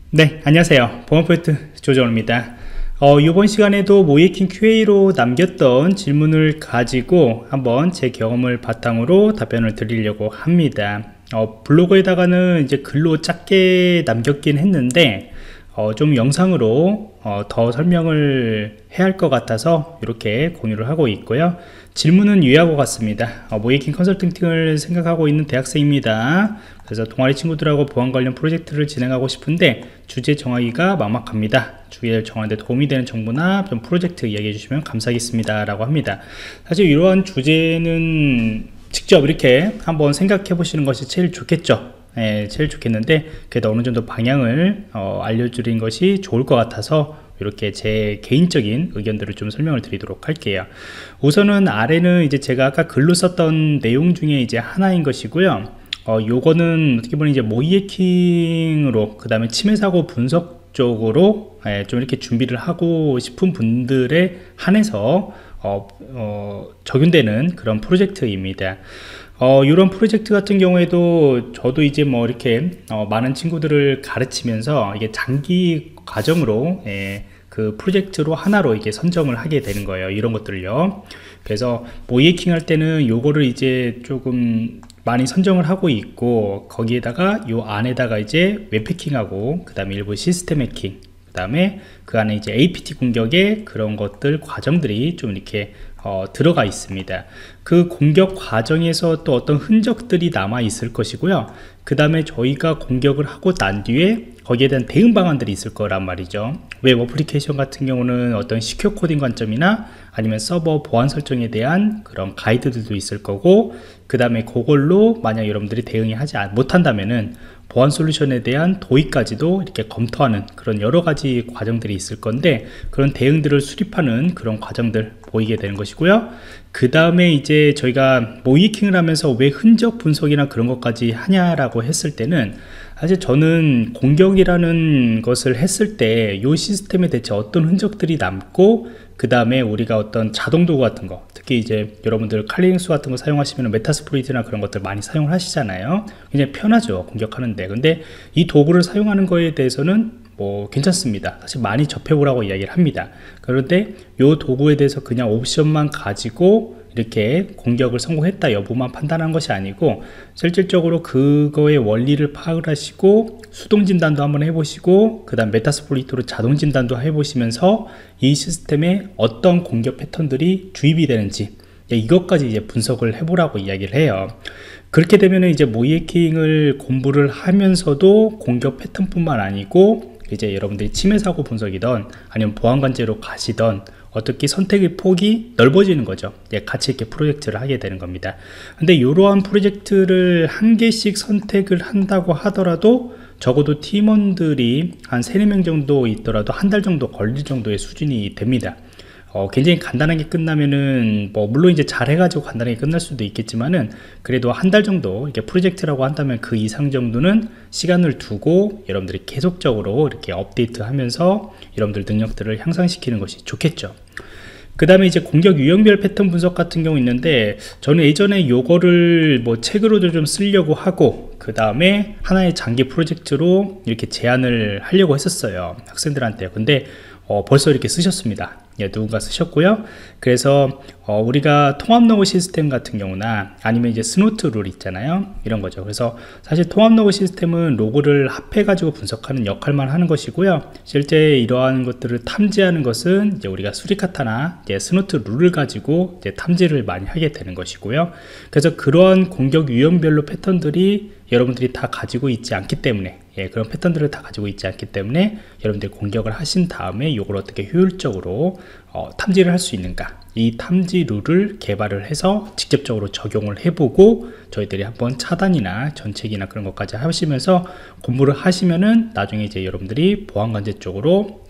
네, 안녕하세요. 보안포인트 조정호입니다. 이번 시간에도 모이킹 QA로 남겼던 질문을 가지고 한번 제 경험을 바탕으로 답변을 드리려고 합니다. 블로그에다가는 이제 글로 짧게 남겼긴 했는데 좀 영상으로 더 설명을 해야 할 것 같아서 이렇게 공유를 하고 있고요. 질문은 유의하고 같습니다. 모이킹 컨설팅을 생각하고 있는 대학생입니다. 그래서 동아리 친구들하고 보안 관련 프로젝트를 진행하고 싶은데 주제 정하기가 막막합니다. 주제를 정하는 데 도움이 되는 정보나 좀 프로젝트 이야기해 주시면 감사하겠습니다 라고 합니다. 사실 이러한 주제는 직접 이렇게 한번 생각해 보시는 것이 제일 좋겠죠. 제일 좋겠는데 그래도 어느 정도 방향을 알려드린 것이 좋을 것 같아서 이렇게 제 개인적인 의견들을 좀 설명을 드리도록 할게요. 우선은 아래는 이제 제가 아까 글로 썼던 내용 중에 이제 하나인 것이고요. 요거는 어떻게 보면 이제 모이해킹으로 그 다음에 침해 사고 분석 쪽으로 좀 이렇게 준비를 하고 싶은 분들에 한해서 적용되는 그런 프로젝트입니다. 이런 프로젝트 같은 경우에도 저도 이제 뭐 이렇게 많은 친구들을 가르치면서 이게 장기 과정으로 그 프로젝트로 하나로 이게 선정을 하게 되는 거예요. 이런 것들을요. 그래서 모이해킹 할 때는 요거를 이제 조금 많이 선정을 하고 있고 거기에다가 요 안에다가 이제 웹해킹하고 그 다음에 일부 시스템 해킹 그 다음에 그 안에 이제 APT 공격의 그런 것들 과정들이 좀 이렇게 들어가 있습니다. 그 공격 과정에서 또 어떤 흔적들이 남아 있을 것이고요. 그 다음에 저희가 공격을 하고 난 뒤에 거기에 대한 대응 방안들이 있을 거란 말이죠. 웹 어플리케이션 같은 경우는 어떤 시큐어 코딩 관점이나 아니면 서버 보안 설정에 대한 그런 가이드들도 있을 거고 그 다음에 그걸로 만약 여러분들이 대응이 하지 못한다면은 보안 솔루션에 대한 도입까지도 이렇게 검토하는 그런 여러 가지 과정들이 있을 건데 그런 대응들을 수립하는 그런 과정들 보이게 되는 것이고요. 그 다음에 이제 저희가 모이킹을 하면서 왜 흔적 분석이나 그런 것까지 하냐라고 했을 때는 사실 저는 공격이라는 것을 했을 때 이 시스템에 대체 어떤 흔적들이 남고 그 다음에 우리가 어떤 자동 도구 같은 거 특히 이제 여러분들 칼리닉스 같은 거 사용하시면 메타스플로이트나 그런 것들 많이 사용을 하시잖아요. 굉장히 편하죠 공격하는데. 근데 이 도구를 사용하는 거에 대해서는 뭐 괜찮습니다. 사실 많이 접해보라고 이야기를 합니다. 그런데 이 도구에 대해서 그냥 옵션만 가지고 이렇게 공격을 성공했다 여부만 판단한 것이 아니고 실질적으로 그거의 원리를 파악을 하시고 수동 진단도 한번 해보시고 그 다음 메타스플로이트로 자동 진단도 해보시면서 이 시스템에 어떤 공격 패턴들이 주입이 되는지 이것까지 이제 분석을 해보라고 이야기를 해요. 그렇게 되면 이제 모이해킹을 공부를 하면서도 공격 패턴뿐만 아니고 이제 여러분들이 침해 사고 분석이든 아니면 보안관제로 가시던 어떻게 선택의 폭이 넓어지는 거죠. 같이 이렇게 프로젝트를 하게 되는 겁니다. 근데 이러한 프로젝트를 한 개씩 선택을 한다고 하더라도 적어도 팀원들이 한 3, 4명 정도 있더라도 한 달 정도 걸릴 정도의 수준이 됩니다. 굉장히 간단하게 끝나면은 뭐 물론 이제 잘 해가지고 간단하게 끝날 수도 있겠지만은 그래도 한 달 정도 이렇게 프로젝트라고 한다면 그 이상 정도는 시간을 두고 여러분들이 계속적으로 이렇게 업데이트 하면서 여러분들 능력들을 향상시키는 것이 좋겠죠. 그 다음에 이제 공격 유형별 패턴 분석 같은 경우 있는데 저는 예전에 요거를 뭐 책으로도 좀 쓰려고 하고 그 다음에 하나의 장기 프로젝트로 이렇게 제안을 하려고 했었어요 학생들한테. 근데 벌써 이렇게 쓰셨습니다. 누군가 쓰셨고요. 그래서 우리가 통합 로그 시스템 같은 경우나 아니면 이제 스노트 룰 있잖아요. 이런 거죠. 그래서 사실 통합 로그 시스템은 로그를 합해 가지고 분석하는 역할만 하는 것이고요. 실제 이러한 것들을 탐지하는 것은 이제 우리가 수리카타나 이제 스노트 룰을 가지고 이제 탐지를 많이 하게 되는 것이고요. 그래서 그러한 공격 유형별로 패턴들이 여러분들이 다 가지고 있지 않기 때문에 그런 패턴들을 다 가지고 있지 않기 때문에 여러분들이 공격을 하신 다음에 이걸 어떻게 효율적으로 탐지를 할 수 있는가, 이 탐지 룰을 개발을 해서 직접적으로 적용을 해보고 저희들이 한번 차단이나 전책이나 그런 것까지 하시면서 공부를 하시면은 나중에 이제 여러분들이 보안관제 쪽으로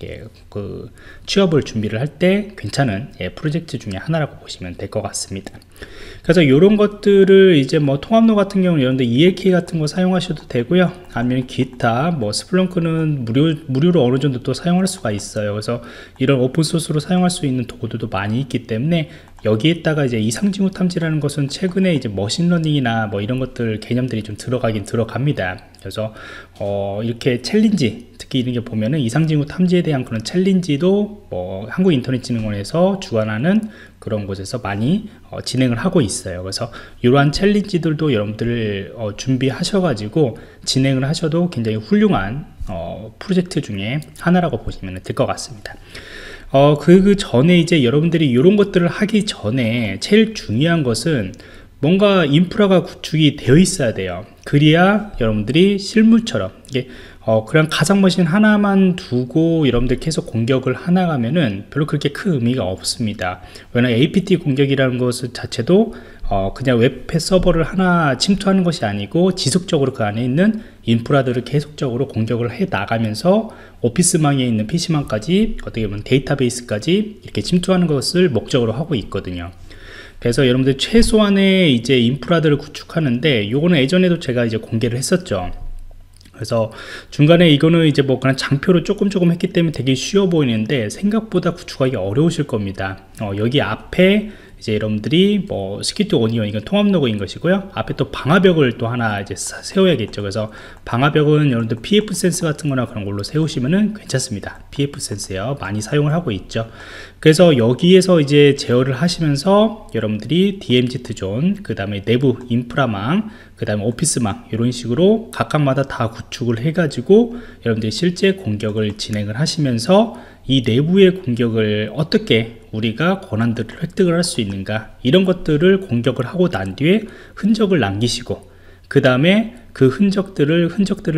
그 취업을 준비를 할 때 괜찮은 프로젝트 중에 하나라고 보시면 될 것 같습니다. 그래서 이런 것들을 이제 뭐 통합로 같은 경우는 여러분들 ELK 같은 거 사용하셔도 되고요. 아니면 기타 뭐 스플렁크는 무료로 어느 정도 또 사용할 수가 있어요. 그래서 이런 오픈소스로 사용할 수 있는 도구들도 많이 있기 때문에 여기에다가 이제 이상징후 탐지라는 것은 최근에 이제 머신러닝이나 뭐 이런 것들 개념들이 좀 들어가긴 들어갑니다. 그래서 이렇게 챌린지 특히 이런 게 보면은 이상징후 탐지에 대한 그런 챌린지도 뭐 한국인터넷진흥원에서 주관하는 그런 곳에서 많이 진행을 하고 있어요. 그래서 이러한 챌린지들도 여러분들 준비하셔가지고 진행을 하셔도 굉장히 훌륭한 프로젝트 중에 하나라고 보시면 될 것 같습니다. 그 전에 이제 여러분들이 이런 것들을 하기 전에 제일 중요한 것은 뭔가 인프라가 구축이 되어 있어야 돼요. 그래야 여러분들이 실물처럼 이게 그냥 가상머신 하나만 두고 여러분들 계속 공격을 하나 가면은 별로 그렇게 큰 의미가 없습니다. 왜냐면 APT 공격이라는 것 자체도 그냥 웹 서버를 하나 침투하는 것이 아니고 지속적으로 그 안에 있는 인프라들을 계속적으로 공격을 해 나가면서 오피스망에 있는 PC망까지 어떻게 보면 데이터베이스까지 이렇게 침투하는 것을 목적으로 하고 있거든요. 그래서 여러분들 최소한의 이제 인프라들을 구축하는데, 요거는 예전에도 제가 이제 공개를 했었죠. 그래서 중간에 이거는 이제 뭐 그냥 장표로 조금 했기 때문에 되게 쉬워 보이는데 생각보다 구축하기 어려우실 겁니다. 여기 앞에 이제 여러분들이 뭐 스키트 오니언, 이건 통합 로고인 것이고요. 앞에 또 방화벽을 또 하나 이제 세워야겠죠. 그래서 방화벽은 여러분들 PF 센스 같은 거나 그런 걸로 세우시면은 괜찮습니다. PF 센스요, 많이 사용을 하고 있죠. 그래서 여기에서 이제 제어를 하시면서 여러분들이 DMZ 존, 그 다음에 내부 인프라망, 그 다음에 오피스망, 이런 식으로 각각마다 다 구축을 해 가지고 여러분들이 실제 공격을 진행을 하시면서 이 내부의 공격을 어떻게 우리가 권한들을 획득을 할 수 있는가, 이런 것들을 공격을 하고 난 뒤에 흔적을 남기시고, 그 다음에 그 흔적들을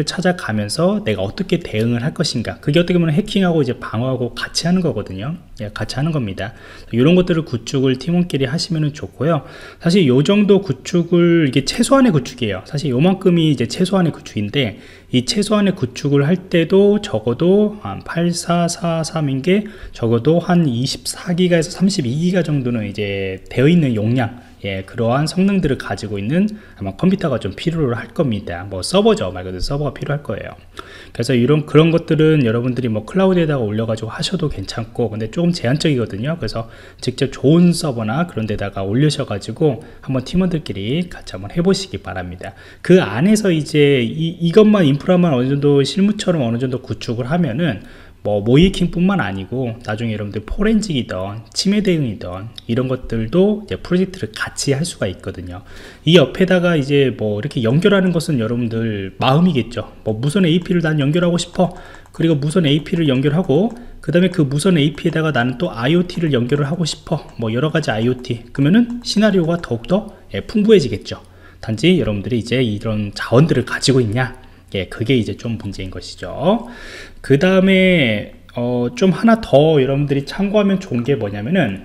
찾아가면서 내가 어떻게 대응을 할 것인가, 그게 어떻게 보면 해킹하고 이제 방어하고 같이 하는 거거든요. 예, 같이 하는 겁니다. 이런 것들을 구축을 팀원끼리 하시면 좋고요. 사실 요 정도 구축을, 이게 최소한의 구축이에요. 사실 요만큼이 이제 최소한의 구축인데, 이 최소한의 구축을 할 때도 적어도 한 8443인 게 적어도 한 24기가에서 32기가 정도는 이제 되어 있는 용량, 예, 그러한 성능들을 가지고 있는 아마 컴퓨터가 좀 필요로 할 겁니다. 뭐 서버죠, 말 그대로 서버가 필요할 거예요. 그래서 그런 것들은 여러분들이 뭐 클라우드에다가 올려가지고 하셔도 괜찮고, 근데 조금 제한적이거든요. 그래서 직접 좋은 서버나 그런 데다가 올리셔가지고 한번 팀원들끼리 같이 한번 해보시기 바랍니다. 그 안에서 이제 이것만 인프라만 어느 정도 실무처럼 어느 정도 구축을 하면은 뭐 모이킹 뿐만 아니고 나중에 여러분들 포렌직이든 치매 대응이든 이런 것들도 이제 프로젝트를 같이 할 수가 있거든요. 이 옆에다가 이제 뭐 이렇게 연결하는 것은 여러분들 마음이겠죠. 뭐 무선 AP를 난 연결하고 싶어. 그리고 무선 AP를 연결하고, 그 다음에 그 무선 AP에다가 나는 또 IoT를 연결을 하고 싶어. 뭐 여러가지 IoT. 그러면은 시나리오가 더욱더 풍부해지겠죠. 단지 여러분들이 이제 이런 자원들을 가지고 있냐, 예, 그게 이제 좀 문제인 것이죠. 그 다음에 좀 하나 더 여러분들이 참고하면 좋은 게 뭐냐면은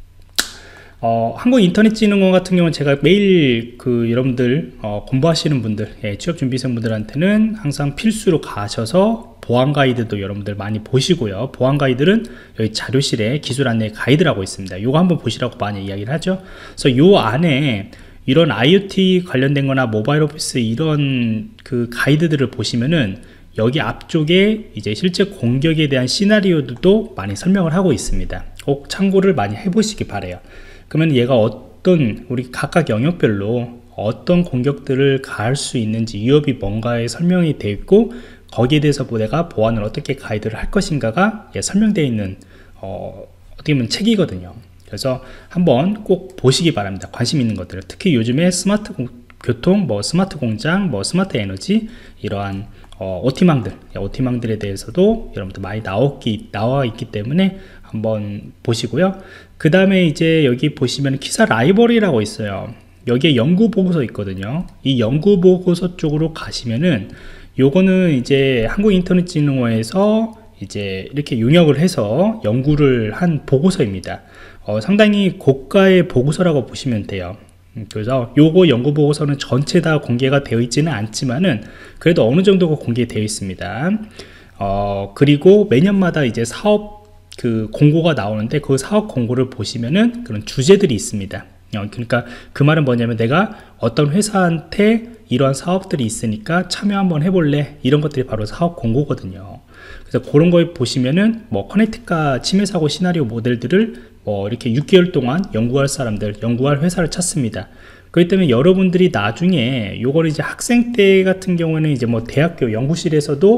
한국인터넷진흥원 같은 경우는 제가 매일 그 여러분들 공부하시는 분들, 예, 취업준비생분들한테는 항상 필수로 가셔서 보안 가이드도 여러분들 많이 보시고요. 보안 가이드는 여기 자료실에 기술 안내 가이드라고 있습니다. 이거 한번 보시라고 많이 이야기를 하죠. 그래서 요 안에 이런 IoT 관련된 거나 모바일 오피스 이런 그 가이드들을 보시면은 여기 앞쪽에 이제 실제 공격에 대한 시나리오도 많이 설명을 하고 있습니다. 꼭 참고를 많이 해보시기 바래요. 그러면 얘가 어떤, 우리 각각 영역별로 어떤 공격들을 가할 수 있는지, 위협이 뭔가에 설명이 되어 있고, 거기에 대해서 내가 보안을 어떻게 가이드를 할 것인가가 설명되어 있는 어떻게 보면 책이거든요. 그래서 한번 꼭 보시기 바랍니다. 관심 있는 것들을. 특히 요즘에 스마트 교통, 뭐 스마트 공장, 뭐 스마트 에너지, 이러한 OT망들에 대해서도 여러분들 많이 나와 있기 때문에 한번 보시고요. 그 다음에 이제 여기 보시면 기사 라이벌이라고 있어요. 여기에 연구 보고서 있거든요. 이 연구 보고서 쪽으로 가시면은 요거는 이제 한국인터넷진흥원에서 이제 이렇게 용역을 해서 연구를 한 보고서입니다. 상당히 고가의 보고서라고 보시면 돼요. 그래서 요거 연구 보고서는 전체 다 공개가 되어 있지는 않지만은 그래도 어느 정도가 공개되어 있습니다. 그리고 매년마다 이제 사업 그 공고가 나오는데 그 사업 공고를 보시면은 그런 주제들이 있습니다. 그러니까 그 말은 뭐냐면 내가 어떤 회사한테 이러한 사업들이 있으니까 참여 한번 해볼래, 이런 것들이 바로 사업 공고거든요. 그래서 그런 거 보시면은 뭐 커넥티카 침해 사고 시나리오 모델들을 뭐 이렇게 6개월 동안 연구할 사람들, 연구할 회사를 찾습니다. 그렇기 때문에 여러분들이 나중에 요걸 이제 학생 때 같은 경우에는 이제 뭐 대학교 연구실에서도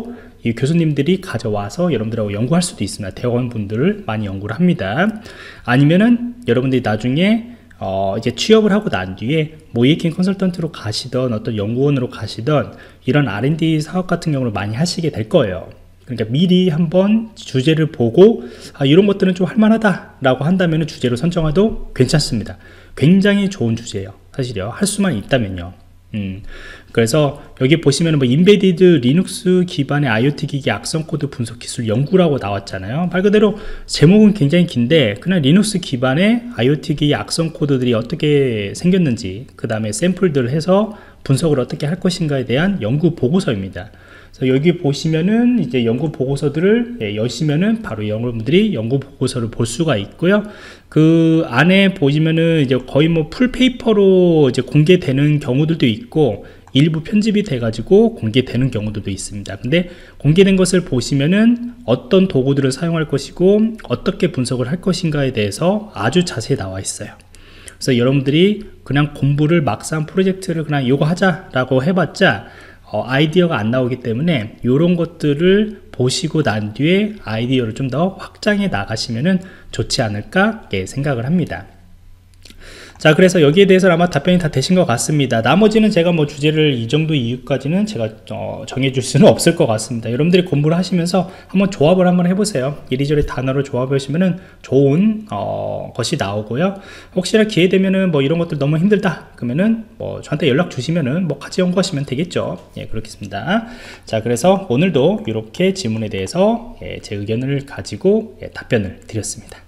이 교수님들이 가져와서 여러분들하고 연구할 수도 있습니다. 대원분들을 많이 연구를 합니다. 아니면은 여러분들이 나중에 이제 취업을 하고 난 뒤에 모이에킹 컨설턴트로 가시던 어떤 연구원으로 가시던 이런 R&D 사업 같은 경우를 많이 하시게 될 거예요. 그러니까 미리 한번 주제를 보고 이런 것들은 좀 할만하다 라고 한다면 주제로 선정해도 괜찮습니다. 굉장히 좋은 주제예요. 사실요. 할 수만 있다면요. 그래서 여기 보시면 뭐 인베디드 리눅스 기반의 IoT 기기 악성 코드 분석 기술 연구라고 나왔잖아요. 말 그대로 제목은 굉장히 긴데 그냥 리눅스 기반의 IoT 기기 악성 코드들이 어떻게 생겼는지, 그 다음에 샘플들을 해서 분석을 어떻게 할 것인가에 대한 연구 보고서입니다. 그래서 여기 보시면은 이제 연구 보고서들을 여시면은 바로 여러분들이 연구 보고서를 볼 수가 있고요. 그 안에 보시면은 이제 거의 뭐 풀페이퍼로 이제 공개되는 경우들도 있고, 일부 편집이 돼 가지고 공개되는 경우들도 있습니다. 근데 공개된 것을 보시면은 어떤 도구들을 사용할 것이고 어떻게 분석을 할 것인가에 대해서 아주 자세히 나와 있어요. 그래서 여러분들이 그냥 공부를 막상 프로젝트를 그냥 이거 하자 라고 해봤자 아이디어가 안 나오기 때문에 이런 것들을 보시고 난 뒤에 아이디어를 좀 더 확장해 나가시면은 좋지 않을까 생각을 합니다. 자, 그래서 여기에 대해서 아마 답변이 다 되신 것 같습니다. 나머지는 제가 뭐 주제를 이 정도 이유까지는 제가 정해줄 수는 없을 것 같습니다. 여러분들이 공부를 하시면서 한번 조합을 한번 해보세요. 이리저리 단어를 조합해 보시면은 좋은 것이 나오고요. 혹시나 기회 되면은 뭐 이런 것들 너무 힘들다 그러면은 뭐 저한테 연락 주시면은 뭐 같이 연구하시면 되겠죠. 예, 그렇겠습니다. 자, 그래서 오늘도 이렇게 질문에 대해서 제 의견을 가지고 답변을 드렸습니다.